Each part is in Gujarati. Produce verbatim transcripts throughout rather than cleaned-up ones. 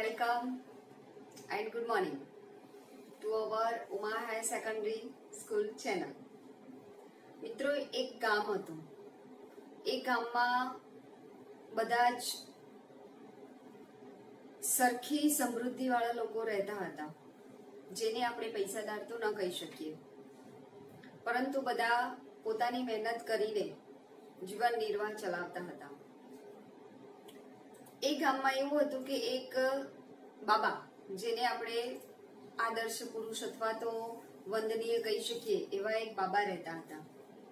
welcome and good morning to our Uma Higher Secondary School channel. મિત્રો એક ગામ હતું. એ ગામમાં બધા જ સરખી સમૃદ્ધિ વાળા લોકો રહેતા હતા, જેને આપણે પૈસાદાર તો ન કહી શકીએ, પરંતુ બધા પોતાની મહેનત કરીને જીવન નિર્વાહ ચલાવતા હતા. એ ગામમાં એવું હતું કે એક બાબા, જેને આપણે આદર્શ પુરુષ અથવા તો વંદનીય કહી શકીએ, એવા એક બાબા રહેતા હતા.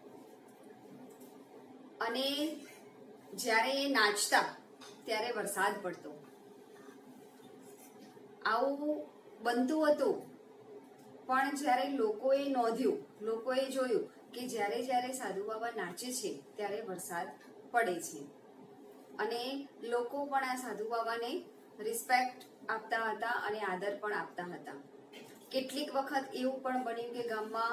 અને જ્યારે એ નાચતા ત્યારે વરસાદ પડતો. આવું બનતું હતું, પણ જ્યારે લોકોએ નોંધ્યું, લોકોએ જોયું કે જ્યારે જ્યારે સાધુ બાબા નાચે છે ત્યારે વરસાદ પડે છે, અને લોકો પણ આ સાધુ બાબાને રિસ્પેક્ટ આપતા હતા અને આદર પણ આપતા હતા. કેટલીક વખત એવું પણ બન્યું કે ગામમાં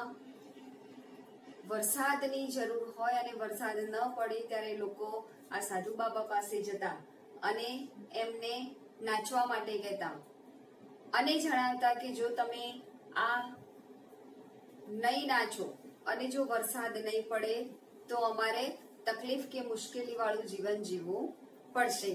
વરસાદની જરૂર હોય અને વરસાદ ન પડે ત્યારે લોકો આ સાધુ બાબા પાસે જતા અને એમને નાચવા માટે કહેતા અને જણાવતા કે જો તમે આ નહીં નાચો અને જો વરસાદ નહીં પડે તો અમારે તકલીફ કે મુશ્કેલી વાળું જીવન જીવવું પડશે.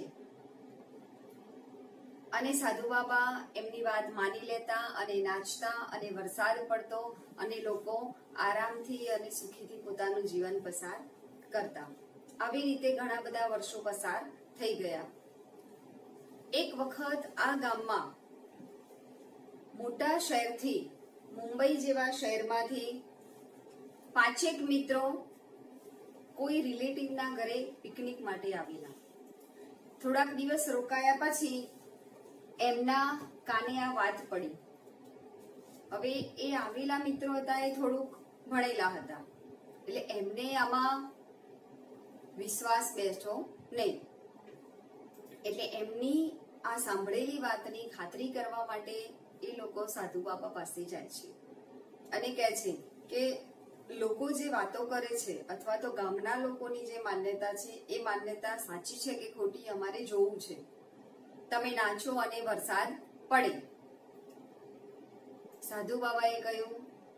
અને સાધુ બાબા એમની વાત માની લેતા અને નાચતા અને વરસાદ પડતો અને લોકો આરામથી અને સુખીથી પોતાનું જીવન પસાર કરતા. આવી રીતે ઘણા બધા વર્ષો પસાર થઈ ગયા. એક વખત આ ગામમાં મોટા શહેરથી, મુંબઈ જેવા શહેરમાંથી પાંચેક મિત્રો કોઈ રિલેટિવના ઘરે પિકનિક માટે આવેલા. થોડાક દિવસ રોકાયા પછી એમના કાને આ વાત પડી. હવે એ આવેલા મિત્રો હતા એ થોડુંક ભણેલા હતા, એટલે એમને આમાં વિશ્વાસ બેઠો નહીં. એટલે એમની આ સાંભળેલી વાતની ખાતરી કરવા માટે એ લોકો સાધુ બાબા પાસે જાય છે અને કહે છે કે લોકો જે વાતો કરે છે અથવા તો ગામના લોકોની જે માન્યતા છે એ માન્યતા સાચી છે કે ખોટી અમારે જોવું છે. તમે નાચો અને વરસાદ પડે. સાધુ બાબાએ કહ્યું,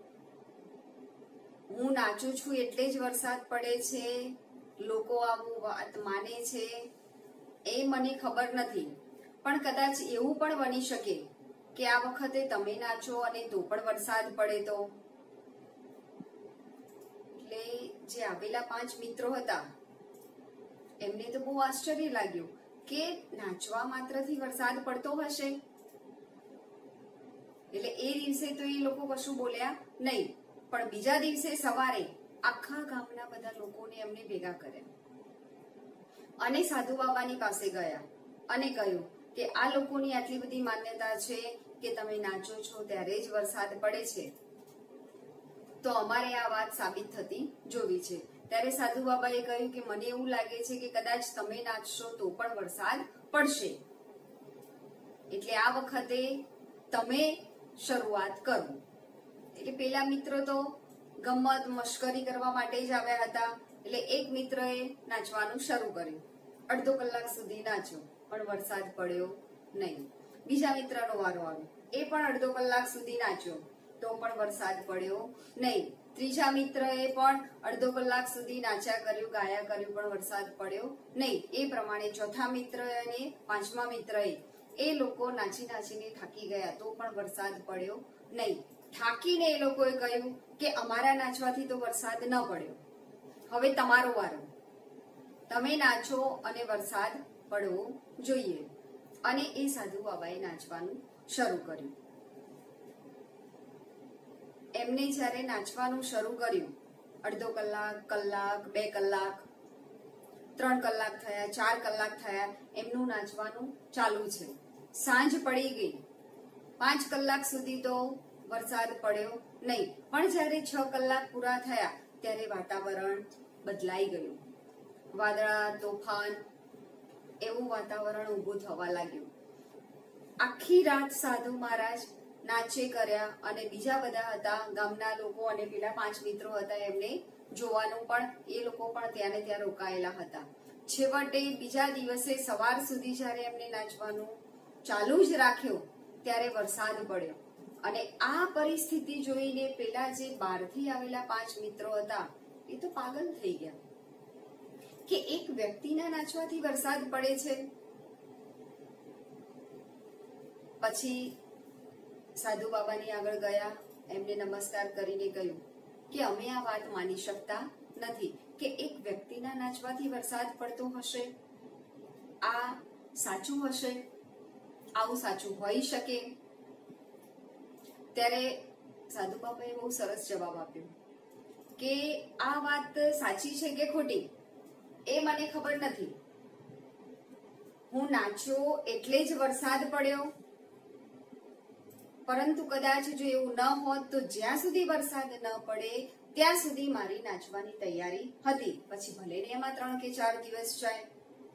હું નાચું છું એટલે જ વરસાદ પડે છે, લોકો આવું વાત માને છે એ મને ખબર નથી, પણ કદાચ એવું પણ બની શકે કે આ વખતે તમે નાચો અને તો પણ વરસાદ પડે તો. એટલે જે આવેલા પાંચ મિત્રો હતા એમને તો બહુ આશ્ચર્ય લાગ્યું કે નાચવા માત્રથી વરસાદ પડતો હશે. એટલે એ દિવસે તો એ લોકો કશું બોલ્યા નહીં, પણ બીજા દિવસે સવારે આખા ગામના બધા લોકોને એમને ભેગા કર્યા અને સાધુ બાબાની પાસે ગયા અને કહ્યું કે આ લોકોની આટલી બધી માન્યતા છે કે તમે નાચો છો ત્યારે જ વરસાદ પડે છે, તો અમારે આ વાત સાબિત થતી જોવી છે. ત્યારે સાધુ બાબાએ કહ્યું કે મને એવું લાગે છે કે કદાચ તમે નાચશો તો પણ વરસાદ પડશે, એટલે આ વખતે તમે શરૂઆત કરો. એટલે પેલા મિત્રો તો ગમત મશ્કરી કરવા માટે જ આવ્યા હતા, એટલે એક મિત્રએ નાચવાનું શરૂ કર્યું. અડધો કલાક સુધી નાચ્યો પણ વરસાદ પડ્યો નહીં. બીજા મિત્રનો વારો આવ્યો, એ પણ અડધો કલાક સુધી નાચ્યો તો પણ વરસાદ પડ્યો નહીં. ત્રીજા મિત્રએ પણ અડધો કલાક સુધી નાચ્યા કર્યું, ગાયા કર્યું, પણ વરસાદ પડ્યો નહીં. એ પ્રમાણે ચોથા મિત્ર અને પાંચમા મિત્રએ એ લોકો નાચી નાચીને થાકી ગયા તો પણ વરસાદ પડ્યો નહીં. થાકીને એ લોકોએ કહ્યું કે અમારા નાચવાથી તો વરસાદ ન પડ્યો, હવે તમારો વારો, તમે નાચો અને વરસાદ પડવો જોઈએ. અને એ સાધુ બાબાએ નાચવાનું શરૂ કર્યું. એમને જ્યારે નાચવાનું શરૂ કર્યું, અડધો કલાક, કલાક, બે કલાક, ત્રણ કલાક થયા, ચાર કલાક થયા, એમનું નાચવાનું ચાલુ છે. સાંજ પડી ગઈ, પાંચ કલાક સુધી તો વરસાદ પડ્યો નહીં, પણ જ્યારે છ કલાક પૂરા થયા ત્યારે વાતાવરણ બદલાઈ ગયું. વાદળા, તોફાન એવું વાતાવરણ ઊભું થવા લાગ્યું. આખી રાત સાધુ મહારાજ નાચે કર્યા અને બીજા બધા હતા ગામના લોકો અને પેલા પાંચ મિત્રો હતા એમને જોવાનું પણ એ લોકો પણ ત્યાં ને ત્યાં રોકાયેલા હતા. છેવટે બીજા દિવસે સવાર સુધી જ્યારે એમને નાચવાનું ચાલુ જ રાખ્યો ત્યારે વરસાદ પડ્યો અને આ પરિસ્થિતિ જોઈને પેલા જે બહારથી આવેલા પાંચ મિત્રો હતા એ તો પાગલ થઈ ગયા કે એક વ્યક્તિના નાચવાથી વરસાદ પડે છે. પછી સાધુ બાબાની આગળ ગયા, એમને નમસ્કાર કરીને કહ્યું કે અમે આ વાત માની શકતા નથી કે એક વ્યક્તિના નાચવાથી વરસાદ પડતો હશે. આ સાચું હશે? આવું સાચું હોઈ શકે? ત્યારે સાધુ બાબાએ બહુ સરસ જવાબ આપ્યો કે આ વાત સાચી છે કે ખોટી એ મને ખબર નથી. હું નાચ્યો એટલે જ વરસાદ પડ્યો, પરંતુ કદાચ જો એવું ન હોત તો જ્યાં સુધી વરસાદ ન પડે ત્યાં સુધી મારી નાચવાની તૈયારી હતી. પછી ભલે ને એમાં ત્રણ કે ચાર દિવસ જાય.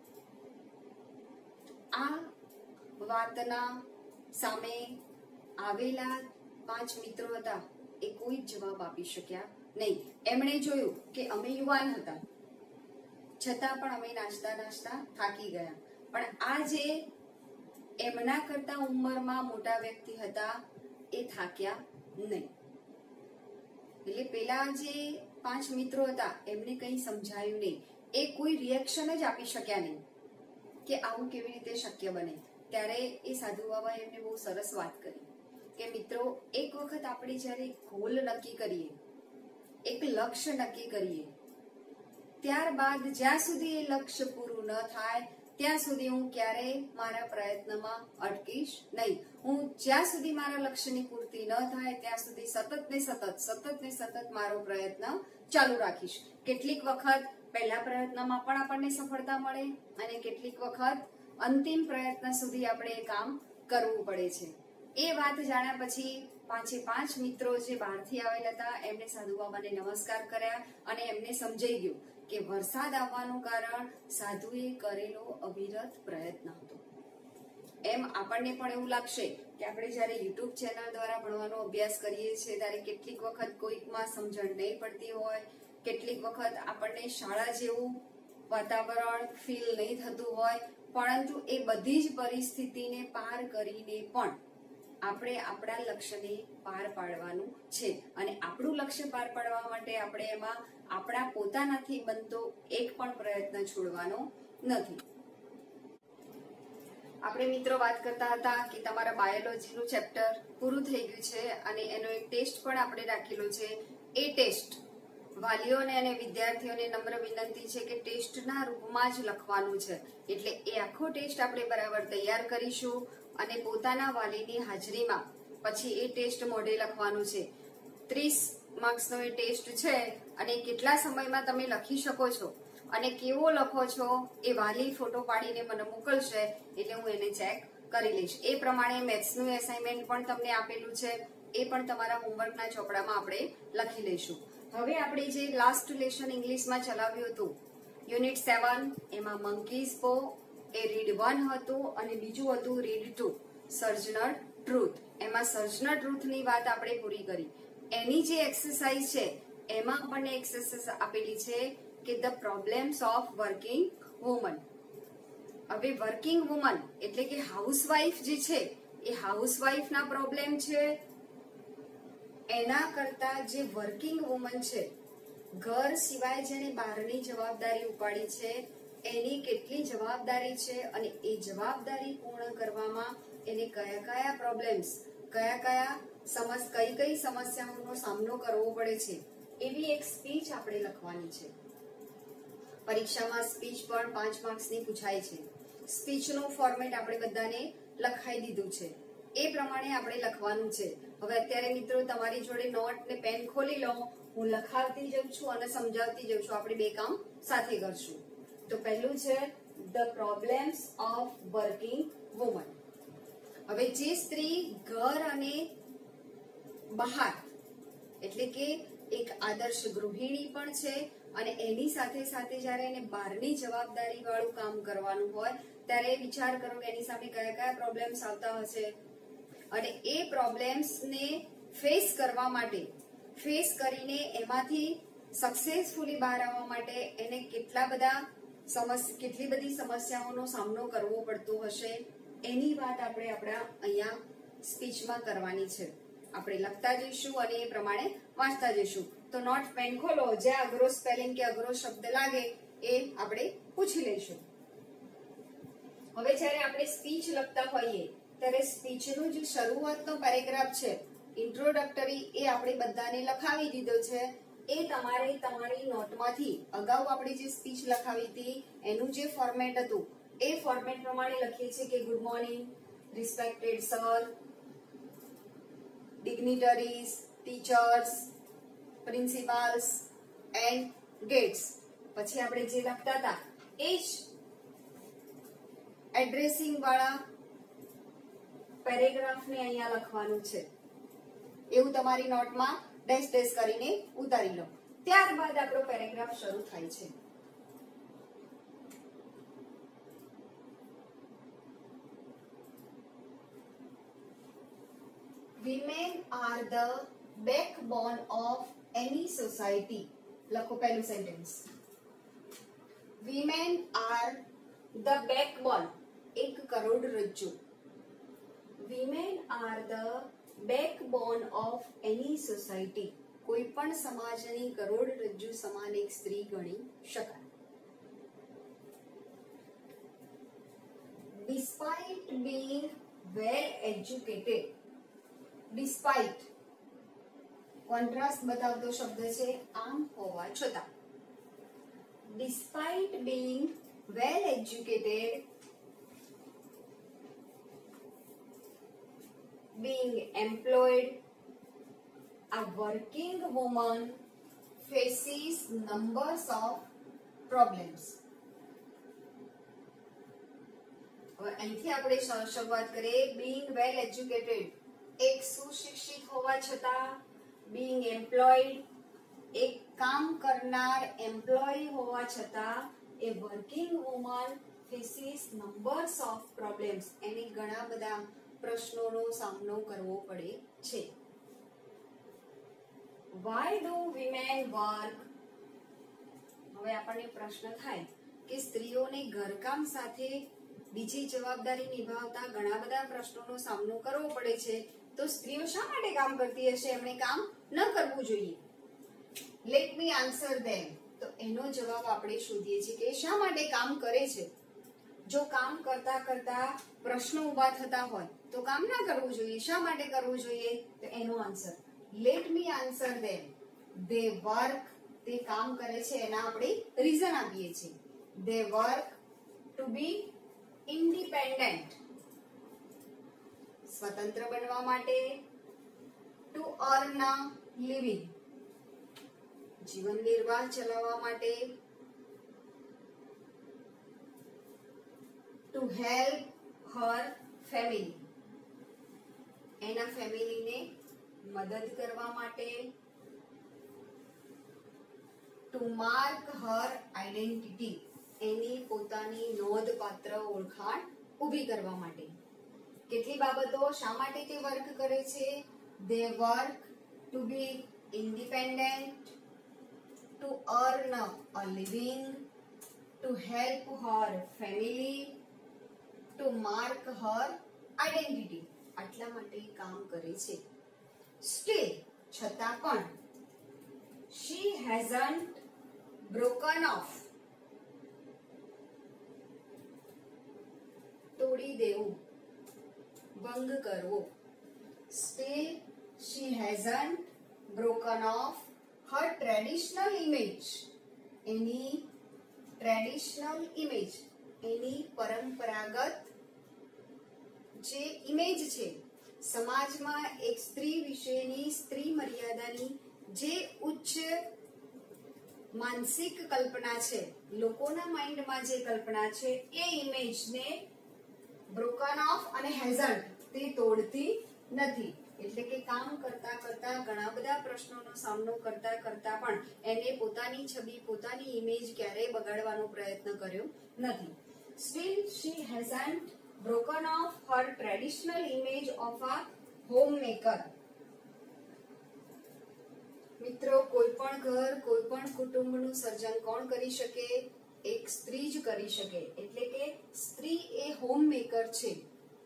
આ વાતના સામે આવેલા પાંચ મિત્રો હતા એ કોઈ જવાબ આપી શક્યા નહીં. એમણે જોયું કે અમે યુવાન હતા, છતાં પણ અમે નાચતા નાચતા થાકી ગયા. પણ આ જે એમના કરતા ઉંમરમાં મોટા વ્યક્તિ હતા એ થાક્યા નહીં. એટલે પેલા જે પાંચ મિત્રો હતા એમને કંઈ સમજાયું નહીં, એ કોઈ રિએક્શન જ આપી શક્યા નહીં કે આવું કેવી રીતે શક્ય બને. ત્યારે એ સાધુ બાબાએ એમને બહુ સરસ વાત કરી કે મિત્રો, એક વખત આપણે જ્યારે ગોલ નક્કી કરીએ, એક લક્ષ્ય નક્કી કરીએ, ત્યારબાદ જ્યાં સુધી એ લક્ષ્ય પૂરું ન થાય ત્યાં સુધી હું ક્યારેય મારા પ્રયત્નમાં અટકીશ નહીં. હું જ્યાં સુધી મારા લક્ષ્યની પૂર્તિ ન થાય ત્યાં સુધી સતત ને સતત સતત ને સતત મારો પ્રયત્ન ચાલુ રાખીશ. કેટલીક વખત પહેલા પ્રયત્નમાં પણ આપણને સફળતા મળે અને કેટલીક વખત અંતિમ પ્રયત્ન સુધી આપણે એ કામ કરવું પડે છે. એ વાત જાણ્યા પછી પાંચે પાંચ મિત્રો જે બહારથી આવેલા હતા એમને સાધુ બાબાને નમસ્કાર કર્યા અને એમને સમજાઈ ગયું કે વરસાદ આવવાનું કારણ સાધુએ કરેલો અવિરત પ્રયત્ન હતો. એમ આપણને પણ એવું લાગશે કે આપણે જયારે યુટ્યુબ ચેનલ દ્વારા ભણવાનો અભ્યાસ કરીએ છીએ ત્યારે કેટલીક વખત કોઈકમાં સમજણ નહીં પડતી હોય, કેટલીક વખત આપણને શાળા જેવું વાતાવરણ ફીલ નહીં થતું હોય, પરંતુ એ બધી જ પરિસ્થિતિને પાર કરીને પણ આપણે આપણા લક્ષ્યને પાર પાડવાનું છે. અને આપણું લક્ષ્ય પાર પાડવા માટે આપણે એમાં આપણા પોતાનાથી બનતો એક પણ પ્રયત્ન છોડવાનો નથી. આપણે મિત્રો વાત કરતા હતા કે તમારા બાયોલોજીનું ચેપ્ટર પૂરું થઈ ગયું છે અને એનો એક ટેસ્ટ પણ આપણે રાખેલો છે. એ ટેસ્ટ વાલીઓને અને વિદ્યાર્થીઓને નમ્ર વિનંતી છે કે ટેસ્ટના રૂપમાં જ લખવાનું છે. એટલે એ આખો ટેસ્ટ આપણે બરાબર તૈયાર કરીશું અને પોતાના વાલીની હાજરીમાં પછી એ ટેસ્ટ મોઢે લખવાનું છે. ત્રીસ માર્ક્સનો એ ટેસ્ટ છે અને કેટલા સમયમાં તમે લખી શકો છો અને કેવો લખો છો એ વાલી ફોટો પાડીને મને મોકલશે એટલે હું એને ચેક કરી લઈશ. એ પ્રમાણે મેથ્સનું એસાઇનમેન્ટ પણ તમને આપેલું છે, એ પણ તમારા હોમવર્કના ચોપડામાં આપણે લખી લઈશું. હવે આપણે જે લાસ્ટ લેશન ઇંગ્લિશમાં ચલાવ્યું હતું યુનિટ સેવન, એમાં મંકીઝ પો એ રીડ વન હતું અને બીજું હતું રીડ ટુ સર્જનર ટ્રુથ. એમાં સર્જનર ટ્રુથની વાત આપણે પૂરી કરી. એની જે એક્સરસાઇઝ છે એમાં આપણને એક્સરસાઇઝ આપેલી છે કે the problems of working woman. હવે વર્કિંગ વુમન એટલે કે હાઉસવાઇફ જે છે એ હાઉસવાઇફના પ્રોબ્લેમ છે, એના કરતા જે વર્કિંગ વુમન છે, ઘર સિવાય જેને બહારની જવાબદારી ઉપાડી છે એની કેટલી જવાબદારી છે અને એ જવાબદારી પૂર્ણ કરવામાં એને કયા કયા પ્રોબ્લેમ્સ, કયા કયા સમસ્યા, કઈ કઈ સમસ્યાઓનો સામનો કરવો પડે છે એવી એક સ્પીચ આપણે લખવાની છે. પરીક્ષામાં સ્પીચ પણ પાંચ માર્ક્સની પૂછાય છે. સ્પીચનું ફોર્મેટ આપણે બધાને લખાઈ દીધું છે, એ પ્રમાણે આપણે લખવાનું છે. હવે અત્યારે મિત્રો તમારી જોડે નોટ ને પેન ખોલી લો, હું લખાવતી જઉં છું અને સમજાવતી જઉં છું. આપણે બે કામ સાથે કરશું. તો પહેલું છે the problems of working woman. હવે જે સ્ત્રી ઘર અને બહાર એટલે કે એક આદર્શ ગૃહિણી પણ છે અને એની સાથે સાથે જયારે એને બહારની જવાબદારી વાળું કામ કરવાનું હોય ત્યારે વિચાર કરો કે એની સામે કયા કયા પ્રોબ્લેમ્સ આવતા હશે અને એ પ્રોબ્લેમ્સ ને ફેસ કરવા માટે, ફેસ કરીને એમાંથી સક્સેસફુલી બહાર આવવા માટે એને કેટલા બધા સમસ્યા કેટલી બધી સમસ્યાઓનો સામનો કરવો પડતો હશે એની વાત આપણે આપણા અહીંયા સ્પીચમાં કરવાની છે. આપણે લખતા જઈશું અને એ પ્રમાણે વાંચતા જઈશું. તો નોટ પેન ખોલો, જે અઘરો સ્પેલિંગ કે અઘરો શબ્દ લાગે એ આપણે પૂછી લઈશું. હવે જ્યારે આપણે સ્પીચ લખતા હોઈએ ત્યારે સ્પીચનું જે શરૂઆતનો પેરેગ્રાફ છે ઇન્ટ્રોડક્ટરી, એ આપણે બધાને લખાવી દીધો છે. એ તમારે તમારી નોટમાંથી અગાઉ આપણે જે સ્પીચ લખાવી હતી એનું જે ફોર્મેટ હતું એ ફોર્મેટ પ્રમાણે લખીએ છીએ કે good morning, respected sir, dignitaries, teachers, principals and guests. પછી આપણે જે લખતા હતા એ જ એડ્રેસિંગ વાળા પેરેગ્રાફને અહીંયા લખવાનું છે. એવું તમારી નોટમાં ડેશ ડેશ કરીને ઉતારી લો. ત્યારબાદ આપણો પેરેગ્રાફ શરૂ થાય છે. Women are the backbone of any society. લખો પહેલું sentence. Women are the backbone. એક કરોડરજ્જુ. Women are the backbone of any society. કોઈ પણ સમાજની કરોડરજ્જુ સમાન એક સ્ત્રી ગણી શકાય. Despite being well educated. Despite contrast બતાવતો શબ્દ છે, આમ હોવા છતાં. Despite being well educated, being employed, a working woman faces numbers of problems. હવે અહીંથી આપણે શરૂઆત કરીએ. being well educated, એક સુશિક્ષિત હોવા છતાં, being employed, એક કામ કરનાર એમ્પ્લોય હોવા છતાં, એ working woman faces numbers of problems, એને ઘણા બધા પ્રશ્નોનો સામનો કરવો પડે છે. Why do women work? હવે આપણને પ્રશ્ન થાય કે સ્ત્રીઓને ઘરકામ સાથે બીજી જવાબદારી નિભાવતા ઘણા બધા પ્રશ્નોનો સામનો કરવો પડે છે, તો સ્ત્રીઓ શા માટે કામ કરતી હશે? એમણે કામ ન કરવું જોઈએ. Let me answer them. તો એનો જવાબ આપણે શોધીએ છીએ કે શા માટે કામ કરે છે. જો કામ કરતા કરતા પ્રશ્નો ઊભા થતા હોય તો કામ ના કરવું જોઈએ. શા માટે કરવું જોઈએ? તો એનો answer let me answer them. They work, તે કામ કરે છે એના આપણે રીઝન આપીએ છીએ. They work to be independent, સ્વતંત્ર બનવા માટે. ટુ અર્ન અ લિવિંગ, જીવન નિર્વાહ ચલાવવા માટે. ટુ હેલ્પ હર ફેમિલી, એના ફેમિલીને મદદ કરવા માટે. ટુ માર્ક હર આઈડેન્ટિટી, એની પોતાની નોંધપાત્ર ઓળખાણ ઊભી કરવા માટે. કેટલી બાબતો શા માટે તે વર્ક કરે છે? They work to be independent, to earn a living, to help her family, to mark her identity. આટલા માટે કામ કરે છે. સ્ટીલ, છતાં પણ. શી હેઝન્ટ બ્રોકન ઓફ, તોડી દેવું, ભંગ કરવો. Still she hasn't broken off her traditional image. એની ટ્રેડિશનલ ઇમેજ, એની પરંપરાગત જે ઇમેજ છે સમાજમાં એક સ્ત્રી વિશેની, સ્ત્રી મર્યાદાની જે ઉચ્ચ માનસિક કલ્પના છે, લોકોના માઇન્ડમાં જે કલ્પના છે, એ ઇમેજને બ્રોકન ઓફ અને હેઝન્ટ, તે તોડતી નથી. એટલે કે કામ કરતા કરતા ઘણા બધા પ્રશ્નોનો સામનો કરતા કરતા પણ એને પોતાની છબી, પોતાની ઇમેજ ક્યારેય બગાડવાનો પ્રયત્ન કર્યો નથી. Still she hasn't broken off her traditional image of a homemaker. મિત્રો, કોઈ પણ ઘર, કોઈ પણ કુટુંબનું સર્જન કોણ કરી શકે? એક સ્ત્રી જ કરી શકે. એટલે કે સ્ત્રી એ હોમ મેકર છે.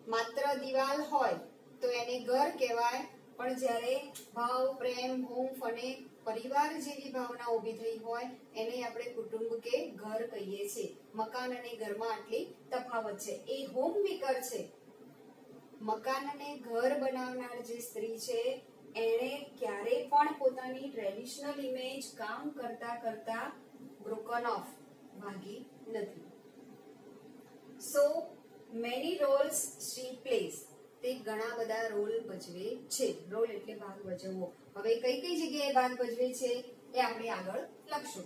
માત્ર દિવાલ હોય તો એને ઘર કહેવાય, પણ જ્યારે ભાવ, પ્રેમ, હૂંફ અને પરિવાર જેવી ભાવના ઉભી થઈ હોય એને આપણે કુટુંબ કે ઘર કહીએ છીએ. મકાન અને ઘરમાં આટલી તફાવત છે. એ હોમ મેકર છે, મકાન અને ઘર બનાવનાર જે સ્ત્રી છે એણે ક્યારે પણ પોતાની ટ્રેડિશનલ ઇમેજ કામ કરતા કરતા બ્રોકન ઓફ, ભાગી નથી. So many roles she place, તે ઘણા બધા રોલ ભજવે છે. રોલ એટલે ભાગ ભજવવો. હવે કઈ કઈ જગ્યાએ ભાગ ભજવે છે એ આપણે આગળ લખશું.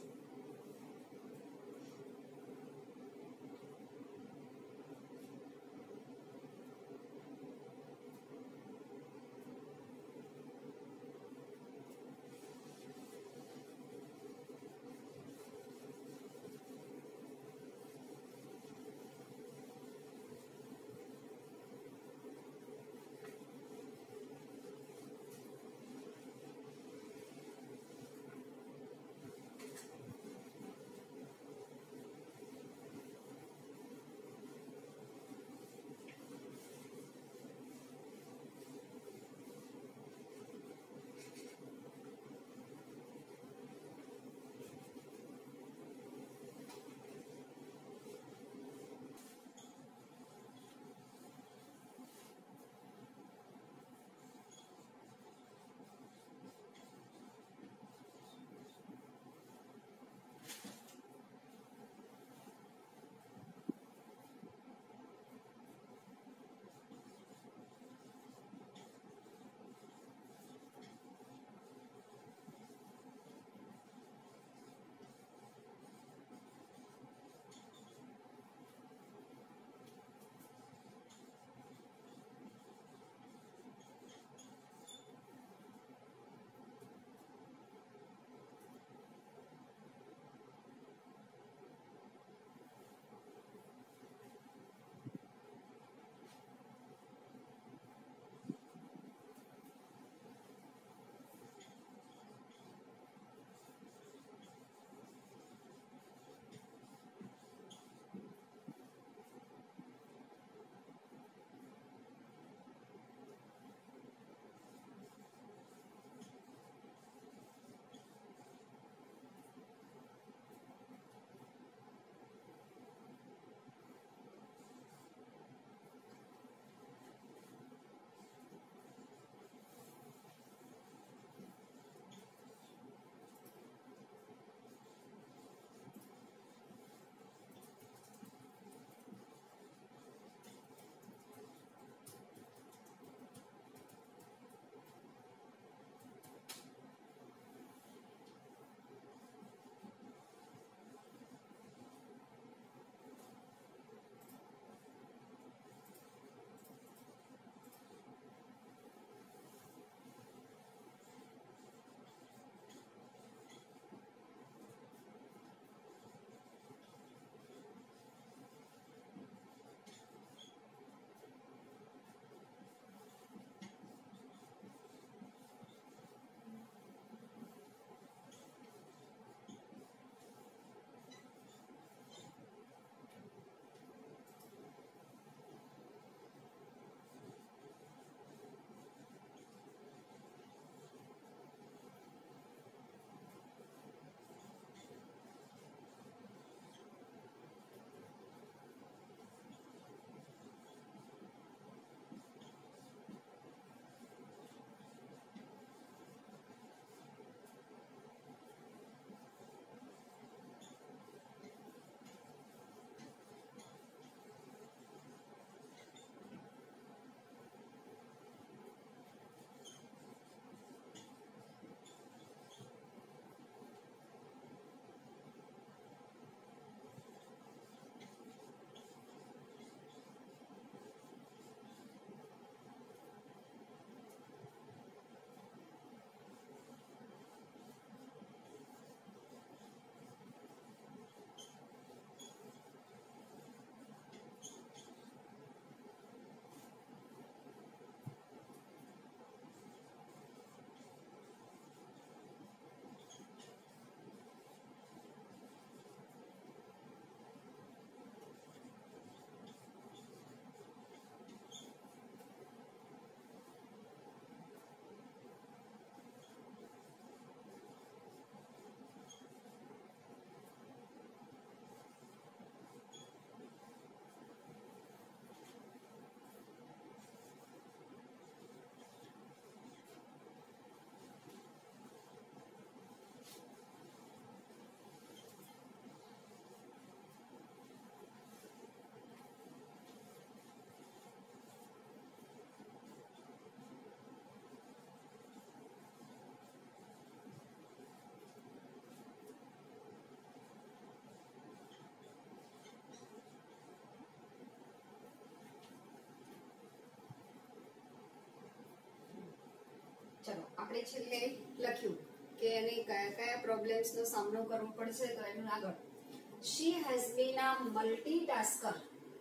છેલ્લે લખ્યું કે એને કયા કયા પ્રોબ્લેમ્સ નો સામનો કરવો પડશે, તો એનું આગળ she has been a multitasker.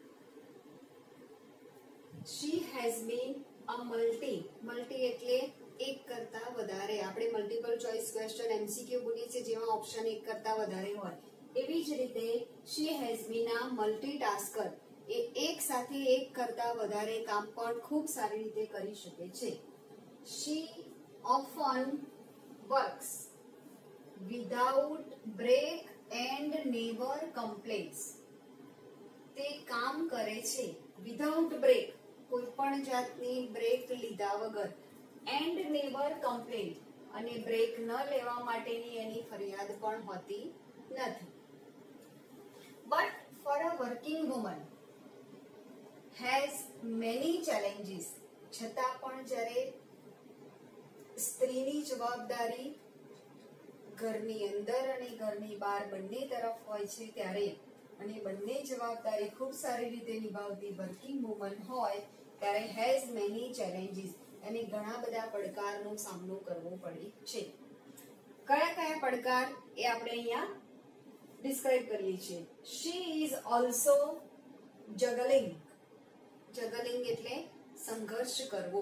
she has been a multi multi એટલે એક કરતા વધારે. આપણે મલ્ટિપલ ચોઇસ ક્વેશ્ચન એમસીક્યુ બોલીએ છીએ જેમાં ઓપ્શન એક કરતા વધારે હોય, એવી જ રીતે she has been a multitasker. એ એક સાથે એક કરતા વધારે કામ પણ ખૂબ સારી રીતે કરી શકે છે. she often works without break and never complains. તે કામ કરે છે વિધાઉટ બ્રેક, કોઈ પણ જાતની બ્રેક લીધા વગર, એન્ડ નેવર કમ્પ્લેન, અને બ્રેક ન લેવા માટેની એની ફરિયાદ પણ હોતી નથી. But for a working woman has many challenges. છતાં પણ જ્યારે સ્ત્રીની જવાબદારી ઘરની અંદર અને ઘરની બહાર બંને તરફ હોય છે ત્યારે, અને બંને જવાબદારી ખૂબ સારી રીતે નિભાવતી વર્કિંગ વુમન હોય ત્યારે હેઝ મેની ચેલેન્જીસ, અને ઘણા બધા પડકારનો સામનો કરવો પડે છે. કયા કયા પડકાર એ આપણે અહીંયા ડિસ્ક્રાઇબ કરીએ છીએ. she is also juggling. juggling એટલે સંઘર્ષ કરવો.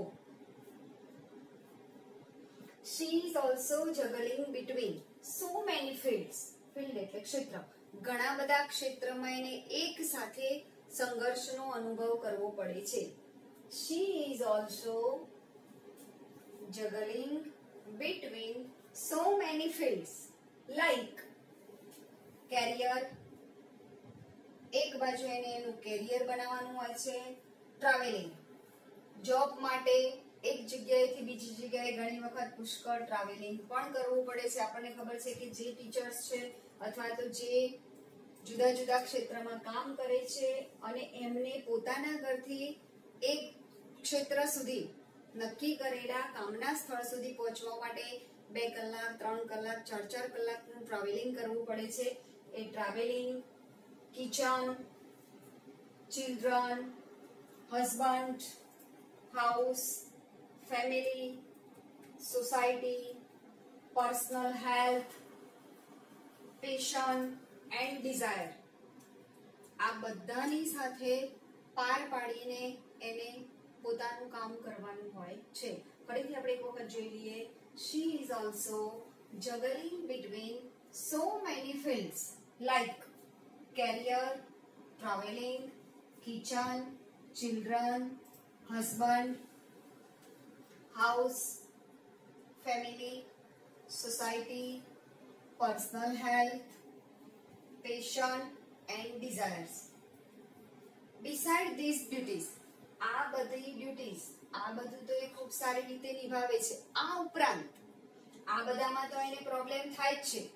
she is also juggling between so many fields. field એટલે ક્ષેત્ર. ઘણા બધા ક્ષેત્રમાં એને એક સાથે સંઘર્ષનો અનુભવ કરવો પડે છે. she is also juggling between so many fields like career. એક બાજુ એને એનું કેરિયર બનાવવાનું હોય છે. ટ્રાવેલિંગ, જોબ માટે એક જગ્યાએથી બીજી જગ્યાએ ઘણી વખત પુષ્કળ ટ્રાવેલિંગ પણ કરવું પડે છે. આપણને ખબર છે કે જે ટીચર્સ છે અથવા તો જે જુદા જુદા ક્ષેત્રમાં કામ કરે છે અને એમને પોતાના ઘરથી એક ક્ષેત્ર સુધી નક્કી કરેલા કામના સ્થળ સુધી પહોંચવા માટે બે કલાક, ત્રણ કલાક, ચાર ચાર કલાકનું ટ્રાવેલિંગ કરવું પડે છે. એ travelling, kitchen, children, husband, house, family, society, personal health, passion and desire, આ બધાની સાથે પાર પાડીને એને પોતાનું કામ કરવાનું હોય છે. ફરીથી આપણે એક વખત જોઈ લઈએ. she is also juggling between so many fields like career, traveling, kitchen, children, husband, house, family, society, personal health, passion and desires. Beside these duties, આ બધી ડ્યુટીઝ, આ બધું તો એ ખૂબ સારી રીતે નિભાવે છે. આ ઉપરાંત આ બધામાં તો એને પ્રોબ્લેમ થાય જ છે.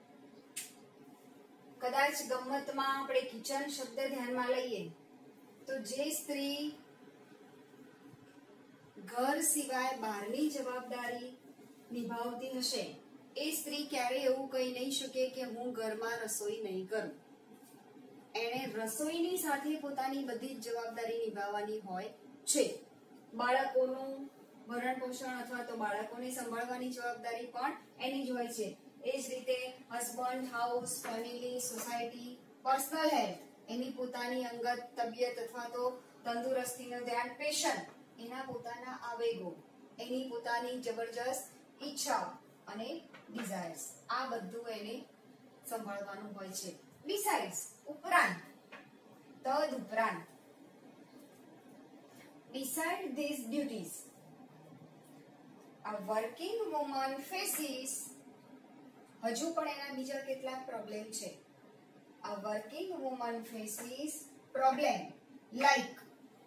કદાચ ગમ્મતમાં આપણે કિચન શબ્દ ધ્યાનમાં લઈએ તો જે સ્ત્રી ઘર સિવાય બહારની જવાબદારી નિભાવતી હશે એ સ્ત્રી ક્યારે એવું કહી નહીં શકે કે હું ઘરમાં રસોઈ નહીં કરું. એણે રસોઈની સાથે પોતાની બધી જ જવાબદારી નિભાવવાની હોય છે. બાળકોનું ભરણ પોષણ અથવા તો બાળકોને સંભાળવાની જવાબદારી પણ એની જ હોય છે. એ જ રીતે husband, house, family, society, personal health, એની પોતાની અંગત તબિયત અથવા તો તંદુરસ્તીનું ધ્યાન, પેશન, એના પોતાના આવેગો, એની પોતાની જબરજસ્ત ઈચ્છાઓ અને ડિઝાયર્સ, આ બધું એને સંભાળવાનું હોય છે. બિસાઇડ્સ, ઉપરાંત, તદ ઉપરાંત, beside these duties, a working woman faces, હજુ પણ એના બીજા કેટલાક પ્રોબ્લેમ છે. a working woman faces problem like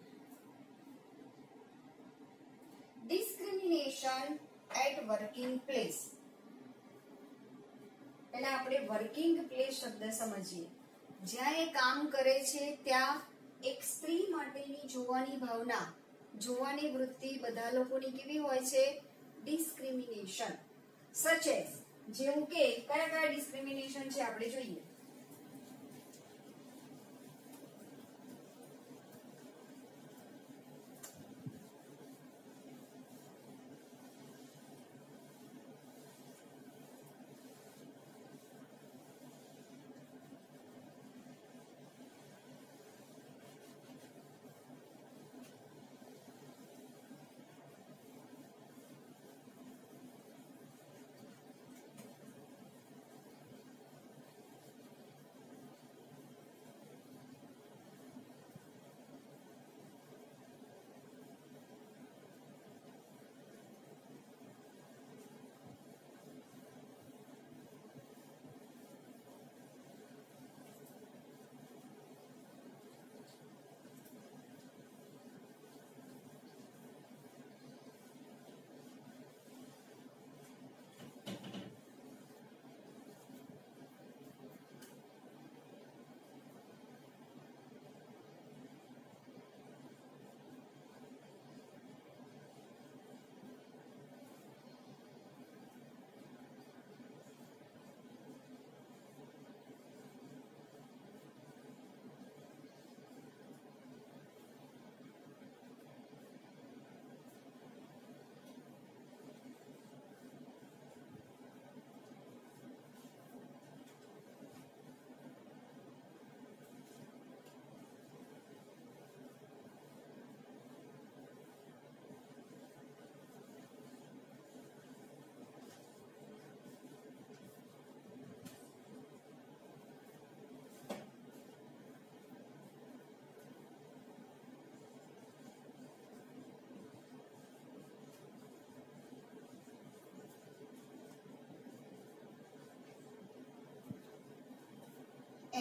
discrimination at working place. પહેલા આપણે વર્કિંગ પ્લેસ શબ્દ સમજીએ. જ્યાં એ કામ કરે છે ત્યાં એક સ્ત્રી માટેની જોવાની ભાવના, જોવાની વૃત્તિ બધા લોકોની કેવી હોય છે? ડિસ્ક્રિમિનેશન. સચ એઝ, જેવું કે કયા કયા ડિસ્ક્રિમિનેશન છે આપણે જોઈએ.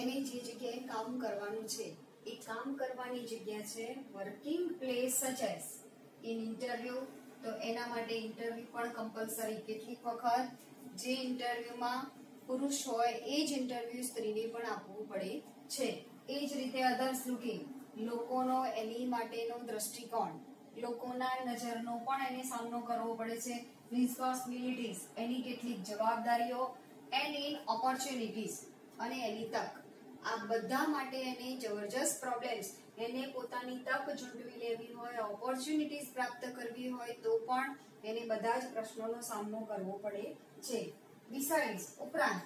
એને જે જગ્યાએ કામ કરવાનું છે એ કામ કરવાની જગ્યા છે working place such as in interview, તો એના માટે ઇન્ટરવ્યુ પણ કમ્પલસરી. કેટલીક વખત જે ઇન્ટરવ્યુમાં પુરુષ હોય એ જ ઇન્ટરવ્યુ સ્ત્રીને પણ આપવું પડે છે. એ જ રીતે અધર્સ લુકિંગ, લોકોનો એની માટેનો દ્રષ્ટિકોણ, લોકોના નજરનો પણ એને સામનો કરવો પડે છે. રિસ્પોન્સિબિલિટીઝ, એની કેટલીક જવાબદારીઓ, એન્ડ ઇન ઓપોર્ચ્યુનિટીઝ, અને એની તક. આ બધા માટે એને જબરજસ્ત પ્રોબ્લેમ્સ, એને પોતાની તક ઝૂંટવી લેવી હોય, ઓપોર્ચ્યુનિટીઝ પ્રાપ્ત કરવી હોય તો પણ એને બધા જ પ્રશ્નોનો સામનો કરવો પડે છે. બિસાઇડ્સ, ઉપરાંત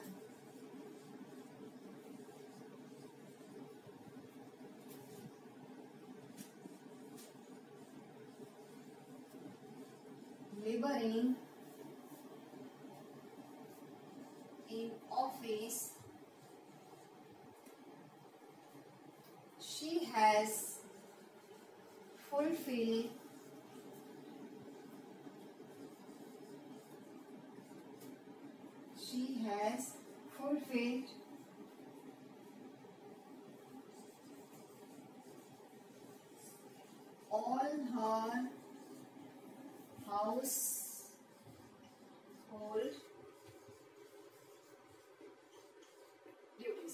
laboring in office, she has fulfilled she has fulfilled all her household duties.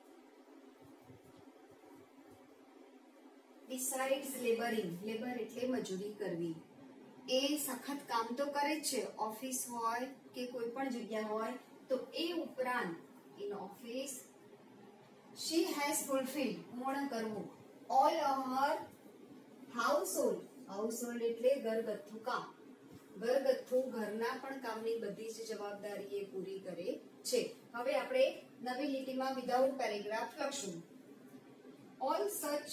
Besides laboring, labor એટલે મજૂરી કરવી. એ સખત કામ તો કરે જ છે, ઓફિસ હોય કે કોઈ પણ જગ્યા હોય તો એ ઉપરાંત in office she has fulfilled, પૂર્ણ કરવું, all her household, household એટલે ઘરગથ્થુ કામ, ઘરગથ્થુ ઘરના પણ કામની બધી જ જવાબદારી એ પૂરી કરે છે. હવે આપણે નવી લીટીમાં વિધાઉટ પેરેગ્રાફ લખશું. all such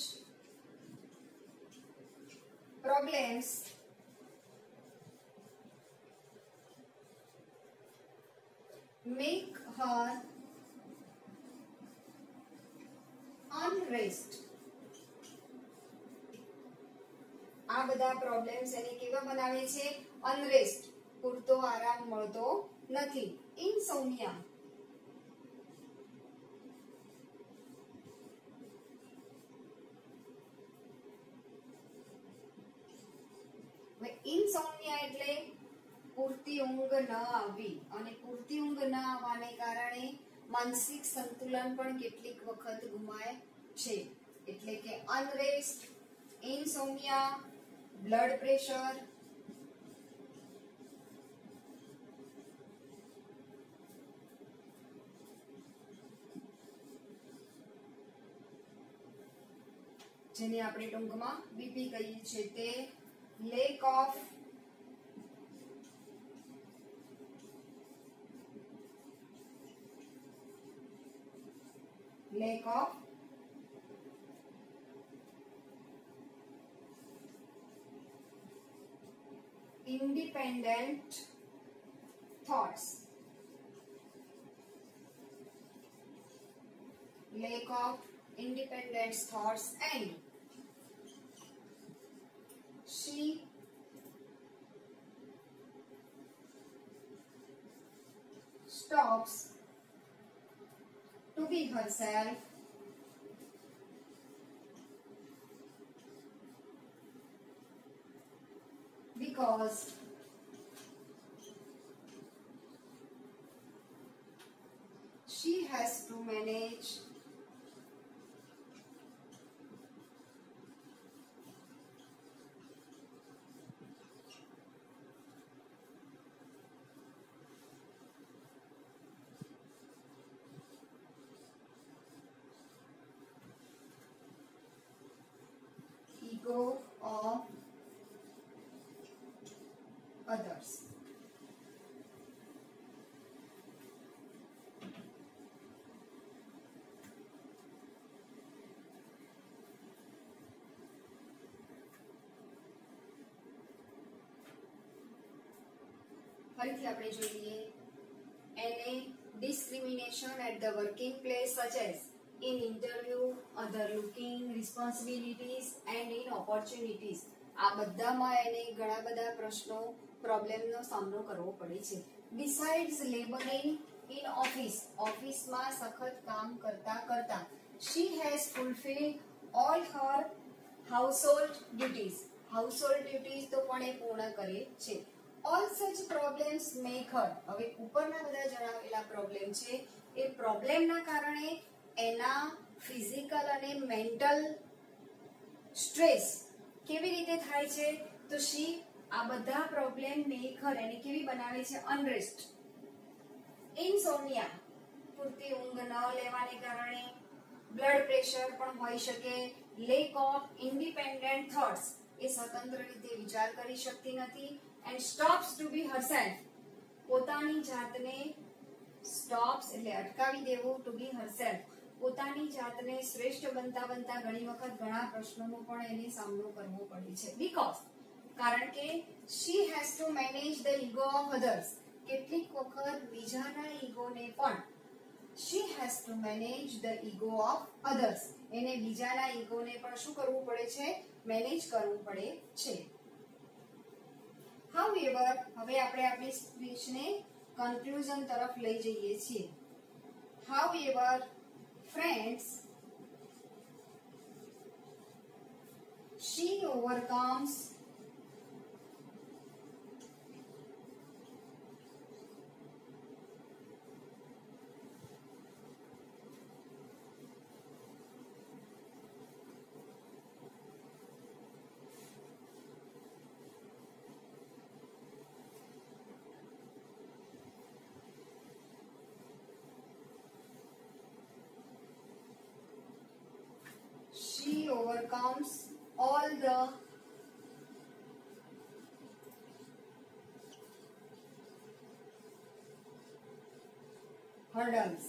problems make her unrest. આ બધા પ્રોબ્લેમ્સ એને કેવા બનાવે છે? અનરેસ્ટ, પૂરતો આરામ મળતો નથી. ઇનસોમિયા, ઇનસોમિયા એટલે પૂરતી ઊંઘ ન આવવી, અને પૂરતી ઊંઘ ન આવવાને કારણે માનસિક સંતુલન પણ કેટલીક વખત ગુમાય છે. એટલે કે અનરેસ્ટ, ઇનસોમિયા, બ્લડ પ્રેશર, જેને આપણે ટૂંકમાં બીપી કહીએ છીએ, તે lack of lack of independent thoughts, lack of independent thoughts, and she stops to be herself because she has to manage ego of others. ફરીથી આપણે જોઈએ, એને discrimination at the working place such as in interview, other looking, responsibilities and in opportunities. આ બધામાં એને ઘણા બધા પ્રશ્નો, પ્રોબ્લેમનો સામનો કરવો પડે છે. Besides laboring ઇન ઓફિસ ઓફિસમાં સખત કામ કરતા કરતા she has fulfilled all her household duties household duties તો પણ એ પૂર્ણ કરે છે. all such problems make her હવે ઉપરના બધા જણાવેલા પ્રોબ્લેમ છે એ પ્રોબ્લેમના કારણે એના ફિઝિકલ અને મેન્ટલ સ્ટ્રેસ કેવી રીતે થાય છે તો she આ બધા પ્રોબ્લેમ મેક હર એને કેવી બનાવે છે અનરેસ્ટ. ઇન્સોમ્નિયા પૂરતી ઊંઘ ન લેવાને કારણે બ્લડ પ્રેશર પણ હોઈ શકે. લેક ઓફ ઇન્ડિપેન્ડન્ટ થોટ્સ એ સ્વતંત્ર રીતે વિચાર કરી શકતી નથી. And stops to be herself પોતાની જાતને સ્ટોપ્સ એટલે અટકાવી દેવું ટુ બી હરસેલ્ફ પોતાની જાતને શ્રેષ્ઠ બનતા બનતા ઘણી વખત ઘણા પ્રશ્નોનો પણ એને સામનો કરવો પડે છે. બીકોઝ કારણ કે she has to manage the ego of others કેટલીક વખત બીજાના ઈગોને પણ she has to manage the ego of others એને બીજાના ઈગોને પણ શું કરવું પડે છે મેનેજ કરવું પડે છે. however હવે આપણે આપણી સ્પીચને કન્ક્લુઝન તરફ લઈ જઈએ છીએ. however friends she overcomes she overcomes all the hurdles.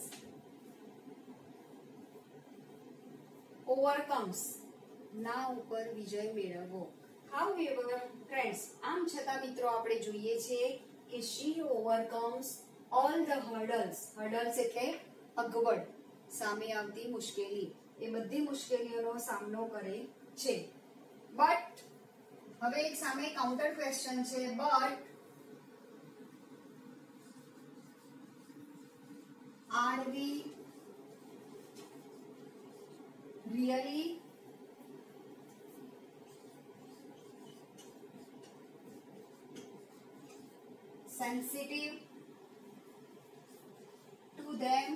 overcomes ના ઉપર વિજય મેળવવો. however friends આમ છતાં મિત્રો આપણે જોઈએ છીએ કે she overcomes all the hurdles hurdles એટલે અગવડ સામે આવતી મુશ્કેલી એ બધી મુશ્કેલીઓનો સામનો કરે છે. બટ હવે એક સામે કાઉન્ટર ક્વેશ્ચન છે. But are we really sensitive to them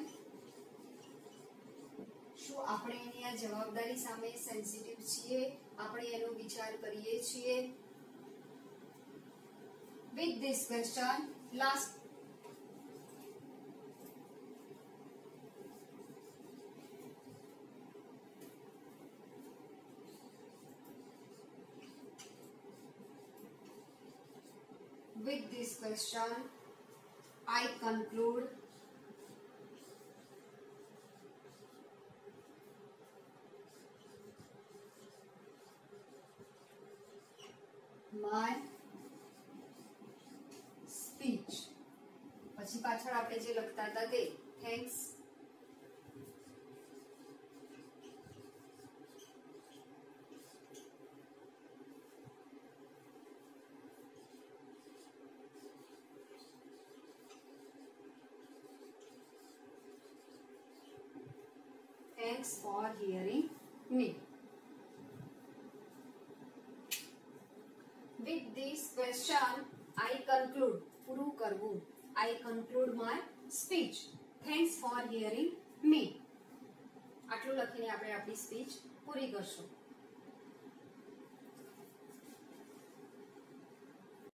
શું આપણે એની આ જવાબદારી સામે સેન્સિટિવ છીએ આપણે એનો વિચાર કરીએ છીએ. with this question last with this question I conclude my speech. પછી પાછળ આપણે જે લખતા હતા તે thanks thanks for hearing me. with this question I conclude પૂરું કરવું I conclude my speech. thanks for hearing me. આટલું લખીને આપણે આપણી સ્પીચ પૂરી કરશું.